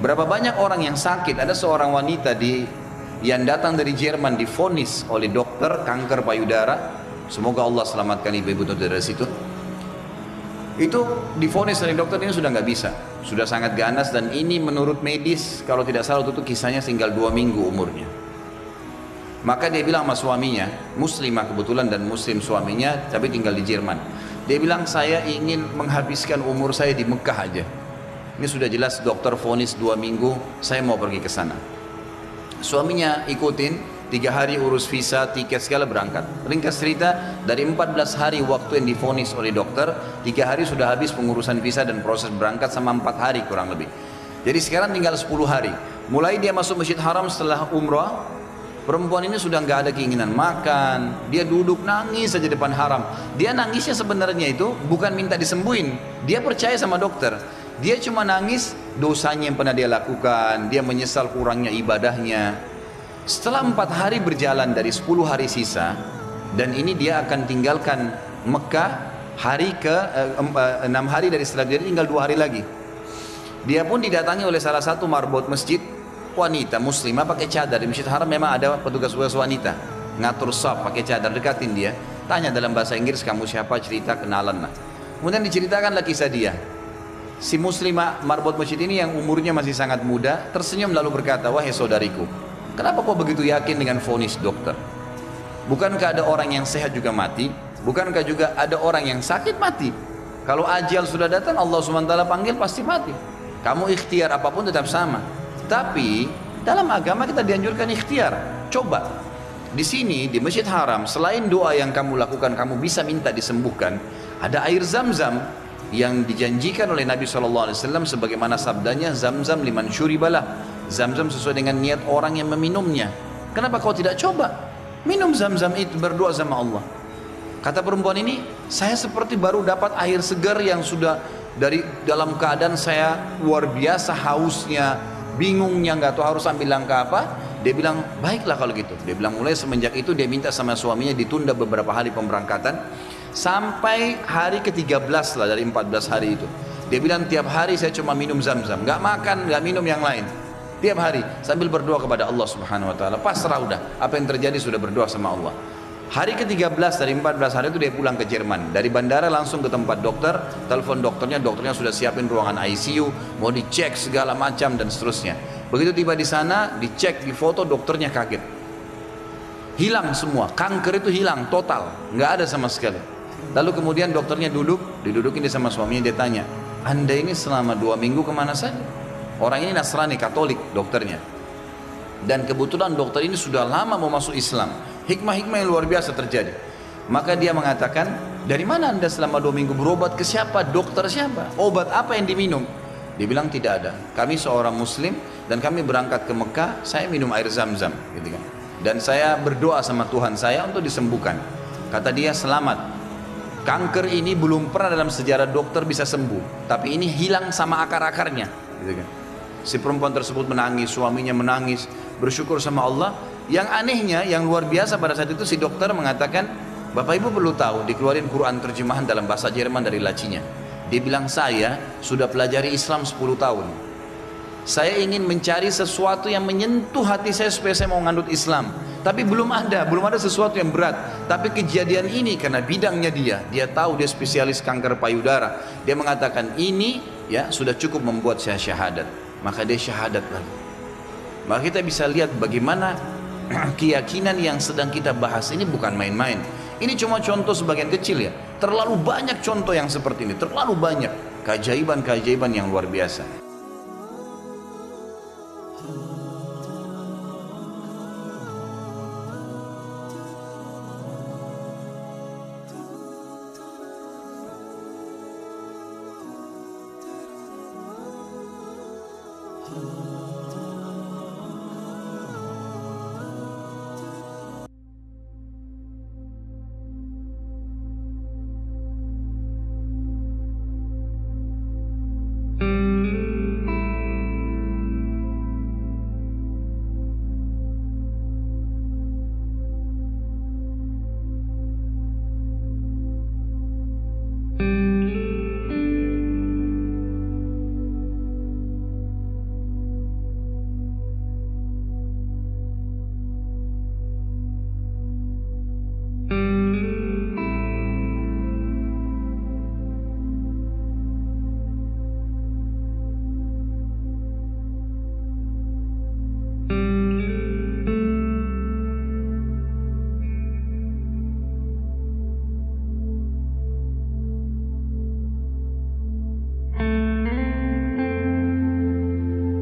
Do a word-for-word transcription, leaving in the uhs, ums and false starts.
Berapa banyak orang yang sakit, ada seorang wanita di yang datang dari Jerman divonis oleh dokter kanker payudara. Semoga Allah selamatkan ibu-ibu dari situ. Itu divonis dari dokter ini sudah nggak bisa, sudah sangat ganas, dan ini menurut medis kalau tidak salah itu kisahnya tinggal dua minggu umurnya. Maka dia bilang sama suaminya, muslimah kebetulan dan muslim suaminya, tapi tinggal di Jerman. Dia bilang, saya ingin menghabiskan umur saya di Mekah aja. Ini sudah jelas dokter vonis dua minggu, saya mau pergi ke sana. Suaminya ikutin, tiga hari urus visa, tiket segala, berangkat. Ringkas cerita, dari empat belas hari waktu yang divonis oleh dokter, tiga hari sudah habis pengurusan visa dan proses berangkat sama empat hari kurang lebih. Jadi sekarang tinggal sepuluh hari. Mulai dia masuk Masjid Haram setelah umrah, perempuan ini sudah nggak ada keinginan makan, dia duduk nangis saja depan haram. Dia nangisnya sebenarnya itu bukan minta disembuhin, dia percaya sama dokter. Dia cuma nangis dosanya yang pernah dia lakukan, dia menyesal kurangnya ibadahnya. Setelah empat hari berjalan dari sepuluh hari sisa, dan ini dia akan tinggalkan Mekah hari ke eh, enam hari dari setelah dia, tinggal dua hari lagi. Dia pun didatangi oleh salah satu marbot masjid, wanita muslimah pakai cadar. Di Masjid Haram memang ada petugas-petugas wanita ngatur saf pakai cadar, dekatin dia, tanya dalam bahasa Inggris, kamu siapa, cerita, kenalan lah. Kemudian diceritakanlah kisah dia. Si muslimah marbot masjid ini yang umurnya masih sangat muda tersenyum lalu berkata, wahai saudariku, kenapa kau begitu yakin dengan vonis dokter? Bukankah ada orang yang sehat juga mati? Bukankah juga ada orang yang sakit mati? Kalau ajal sudah datang, Allah subhanahu wa taala panggil pasti mati. Kamu ikhtiar apapun tetap sama. Tapi dalam agama kita dianjurkan ikhtiar. Coba di sini di Masjid Haram, selain doa yang kamu lakukan, kamu bisa minta disembuhkan, ada air Zam-Zam yang dijanjikan oleh Nabi shallallahu alaihi wasallam sebagaimana sabdanya, Zam-Zam liman syuribalah. Zam-Zam sesuai dengan niat orang yang meminumnya. Kenapa kau tidak coba minum Zam-Zam itu, berdoa sama Allah? Kata perempuan ini, saya seperti baru dapat air segar yang sudah dari dalam keadaan saya luar biasa hausnya, bingungnya, nggak tahu harus ambil langkah apa. Dia bilang, baiklah kalau gitu. Dia bilang mulai semenjak itu dia minta sama suaminya ditunda beberapa hari pemberangkatan sampai hari ke tiga belas lah dari empat belas hari itu. Dia bilang tiap hari saya cuma minum Zam-Zam, nggak makan, nggak minum yang lain. Tiap hari sambil berdoa kepada Allah subhanahu wa ta'ala. Pasrah udah, apa yang terjadi sudah berdoa sama Allah. Hari ke tiga belas dari empat belas hari itu dia pulang ke Jerman. Dari bandara langsung ke tempat dokter, telepon dokternya, dokternya sudah siapin ruangan I C U, mau dicek segala macam dan seterusnya. Begitu tiba di sana, dicek, di foto, dokternya kaget. Hilang semua, kanker itu hilang total, nggak ada sama sekali. Lalu kemudian dokternya duduk, didudukin dia sama suaminya, dia tanya, Anda ini selama dua minggu kemana saja? Orang ini Nasrani, Katolik dokternya. Dan kebetulan dokter ini sudah lama mau masuk Islam. Hikmah-hikmah yang luar biasa terjadi. Maka dia mengatakan, dari mana Anda selama dua minggu, berobat ke siapa? Dokter siapa? Obat apa yang diminum? Dia bilang tidak ada. Kami seorang muslim dan kami berangkat ke Mekah, saya minum air Zam-Zam, gitu kan. Dan saya berdoa sama Tuhan saya untuk disembuhkan. Kata dia, selamat. Kanker ini belum pernah dalam sejarah dokter bisa sembuh, tapi ini hilang sama akar-akarnya, gitu kan. Si perempuan tersebut menangis, suaminya menangis, bersyukur sama Allah. Yang anehnya, yang luar biasa pada saat itu si dokter mengatakan, Bapak Ibu perlu tahu, dikeluarin Quran terjemahan dalam bahasa Jerman dari lacinya. Dia bilang, saya sudah pelajari Islam sepuluh tahun. Saya ingin mencari sesuatu yang menyentuh hati saya supaya saya mau ngandut Islam. Tapi belum ada, belum ada sesuatu yang berat. Tapi kejadian ini karena bidangnya dia, dia tahu dia spesialis kanker payudara. Dia mengatakan ini ya sudah cukup membuat saya syahadat. Maka dia syahadat lagi. Maka kita bisa lihat bagaimana keyakinan yang sedang kita bahas ini bukan main-main. Ini cuma contoh sebagian kecil ya. Terlalu banyak contoh yang seperti ini, terlalu banyak keajaiban-keajaiban yang luar biasa. Oh